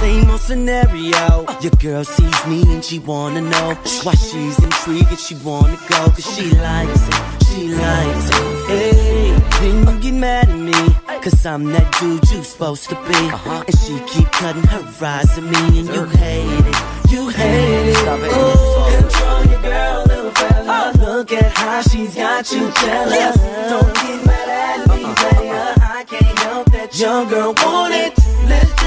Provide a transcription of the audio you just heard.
Same old scenario. Your girl sees me and she wanna know why she's intrigued and she wanna go. Cause she likes it, she likes it. Hey, then you get mad at me, cause I'm that dude you supposed to be. And she keep cutting her eyes at me and you hate it, you hate it. Oh, control your girl, little fella. Look at how she's got you jealous. Don't get mad at me, player. I can't help that your girl want it. Let's